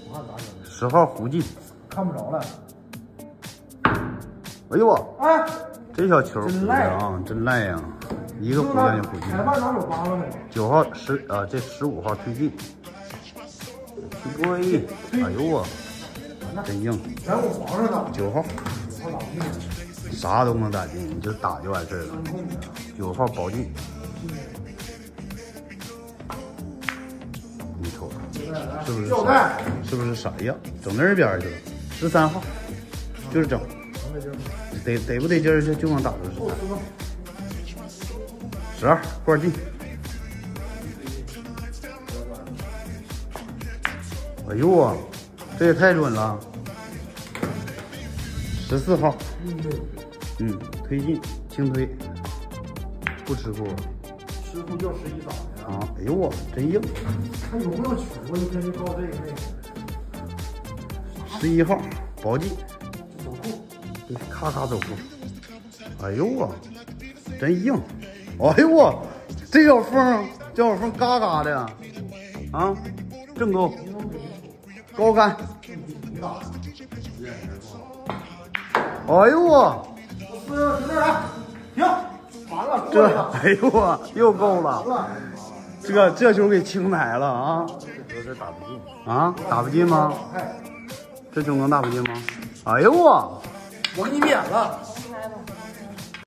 10号弧进， 看不着了。 哎呦我， 哎， 这小球真赖啊，真赖呀！一个弧线就弧进。 裁判哪有8个呢 9号这15号推进，对，哎呦我，真硬。 全我皇上的。 9号， 9号打不进， 啥都能打进，你就打就完事儿了。9号保进，你瞅是不是？是不是傻样？整那边去了。13号，就是整，得不得劲儿就能打出13罐进。哎呦啊，这也太准了！14号，推进轻推，不吃库， 吃库叫11咋的呀？ 啊，哎呦我真硬！ 他有没有球啊？一天就告这个那个。 11号保进， 走库， 对，咔咔走库。哎呦我，真硬！哎呦我，这小缝嘎嘎的啊，正勾，高杆。哎呦我， 就这样，停，完了， 这哎呦我又够了，这球给清台了啊！ 这打不进啊，打不进吗？这球能打不进吗？哎呦我， 我给你免了。